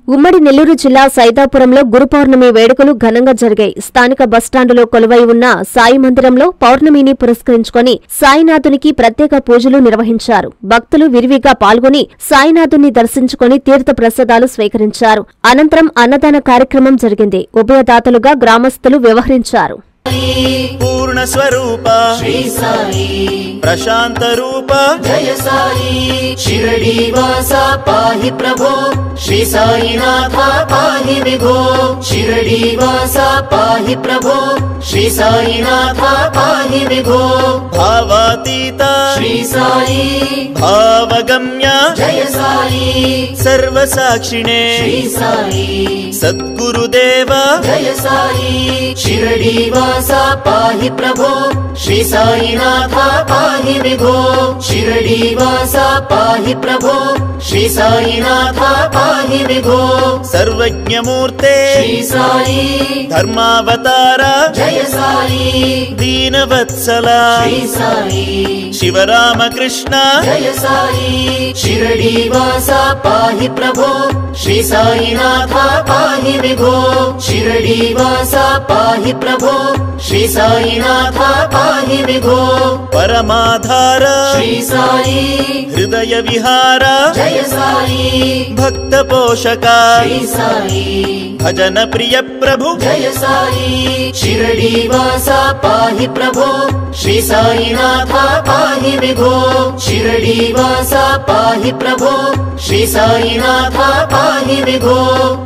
ఉమ్మడి నెల్లూరు జిల్లా సైదాపురంలో గురు పౌర్ణమి వేడుకలు ఘనంగా జరిగాయి. స్థానిక బస్టాండులో కొలువై ఉన్న సాయి మందిరంలో పౌర్ణమిని పురస్కరించుకొని సాయినాథునికి ప్రత్యేక పూజలు నిర్వహించారు. భక్తులు విరివిగా పాల్గొని సాయినాథుని దర్శించుకొని తీర్థ ప్రసాదాలు స్వీకరించారు. అనంతరం అన్నదాన కార్యక్రమం జరిగింది. ఉభయదాతలుగా గ్రామస్తులు వ్యవహరించారు. పూర్ణ స్వరూప శ్రీ సాయి ప్రశాంత రూప జయ సాయి షిరడి వాస పాహి ప్రభో శ్రీ సాయినాథ పాహి విభో షిరడి వాస పాహి ప్రభో శ్రీ సాయినాథ పాహి విభో భావాతీత శ్రీ సాయి భావగమ్య జయ సాయి సర్వసాక్షిణే శ్రీ సాయి సద్గురుదేవ జయ సాయి షిరడి వాస పాహి ప్రభో శ్రీ సాయినాథ పాహి విభో షిరడి వాస పాహి ప్రభో శ్రీ సాయినాథ పాహి విభో సర్వజ్ఞమూర్తే శ్రీ సాయి ధర్మావతార జయ సాయి దీనవత్సల శ్రీ సాయి శివరామకృష్ణ జయ సాయి షిరడి వాస పాహి ప్రభో శ్రీ సాయినాథ పాహి విభో షిరడి వాస పాహి ప్రభో శ్రీ సాయినాథ పాహి విభో పరమాధార శ్రీ సాయి హృదయ విహార జయ సాయి భక్త పోషక శ్రీ సాయి భజన ప్రియ ప్రభు జయ సాయి షిరడి వాస పాహి ప్రభో శ్రీ సాయినాథ పాహి విభో షిరడి వాస పాహి ప్రభో శ్రీ సాయినాథ పాహి విభో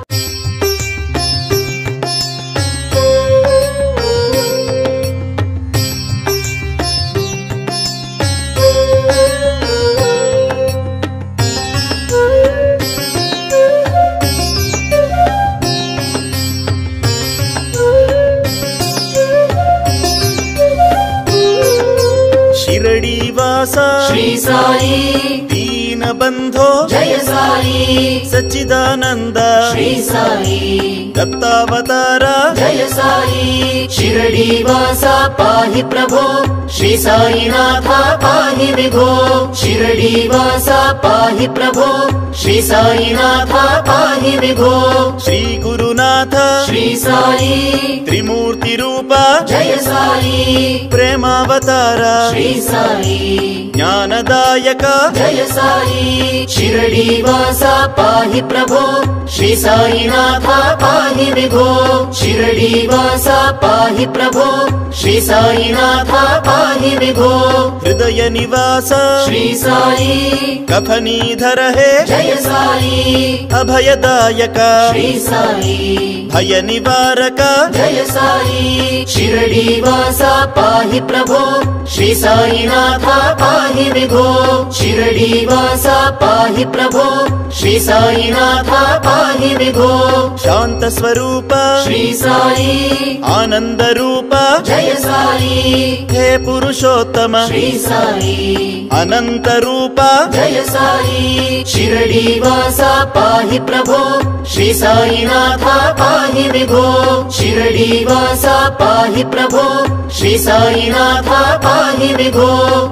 షిరడి వాస శ్రీ సాయి దీన బంధో జయ సాయి సచ్చిదానంద శ్రీ సాయి దత్తావతార జయ సాయి షిరడి వాస పాహి ప్రభో శ్రీ సాయినాథ పాహి విభో షిరడి వాస పాహి ప్రభో శ్రీ సాయినాథ పాహి విభో శ్రీ గురునాథ శ్రీ సాయి త్రిమూర్తి రూప జయ సాయి ప్రేమావతార శ్రీ సాయి జ్ఞానదాయక జయ సాయి షిరడి వాస పాహి ప్రభో శ్రీ సాయినాథ పాహి విభో షిరడి వాస పాహి ప్రభో శ్రీ సాయినాథ పాహి విభో హృదయ నివాస శ్రీ సాయి కఫనీధర హే జయ సాయి అభయదాయక శ్రీ సాయి భయ నివారక జయ సాయి షిరడి వాస పాహి ప్రభో శ్రీ సాయినాథ పాహి విభో షిరడి వాస పాహి ప్రభో శ్రీ సాయినాథ పాహి విభో శాంత స్వరూప శ్రీ సాయి ఆనంద రూప జయ సాయి హే పురుషోత్తమ శ్రీ సాయి అనంత రూప జయ సాయి షిరడి వాస పాహి ప్రభో శ్రీ సాయినాథ పాహి విభో షిరడి వాస పాహి ప్రభో శ్రీ సాయినాథ పాహి విభో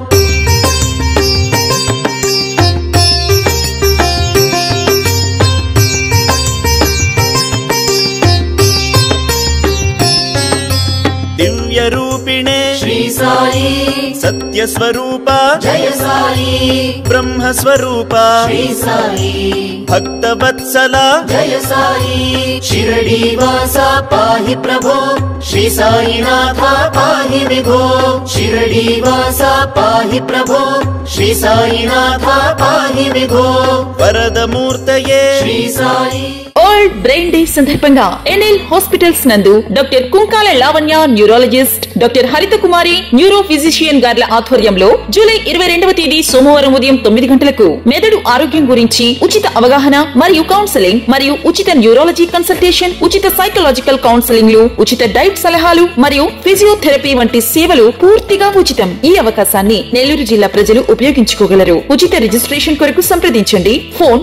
దివ్య రూపిణే శ్రీ సాయి సత్య స్వరూప జయ సాయి బ్రహ్మ స్వరూప శ్రీ సాయి భక్త వత్సల జయ సాయి షిరడి వాస పాహి ప్రభో శ్రీ సాయినాథ పాహి విభో షిరడి వాస పాహి ప్రభో శ్రీ సాయినాథ పాహి విభో వరదమూర్తయే Shri Sai world brain day సందర్భంగా ఎన్ఎల్ హాస్పిటల్స్ నందు doctor Kunkala Lavanya neurologist, doctor Haritha Kumari neuro physician గార్ల ఆధ్వర్యంలో జూలై 22వ తేదీ సోమవారం ఉదయం 9 గంటలకు మెదడు ఆరోగ్యం గురించి ఉచిత అవగాహన మరియు కౌన్సెలింగ్ మరియు ఉచిత న్యూరాలజీ కన్సల్టేషన్, ఉచిత సైకలాజికల్ కౌన్సెలింగ్లు, ఉచిత డైట్ సలహాలు మరియు ఫిజియోథెరపీ వంటి సేవలు పూర్తిగా ఉచితం. ఈ అవకాశాన్ని నెల్లూరు జిల్లా ప్రజలు ఉపయోగించుకోగలరు. ఉచిత రిజిస్ట్రేషన్ కొరకు సంప్రదించండి. ఫోన్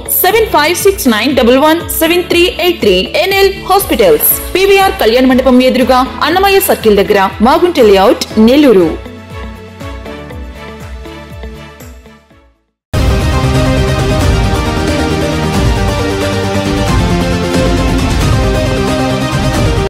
7569117383. ఎన్ఎల్ హాస్పిటల్స్, పివిఆర్ కళ్యాణ మండపం ఎదురుగా అన్నమయ్య సర్కిల్ దగ్గర, మాగుంట లేఅవుట్, నెల్లూరు.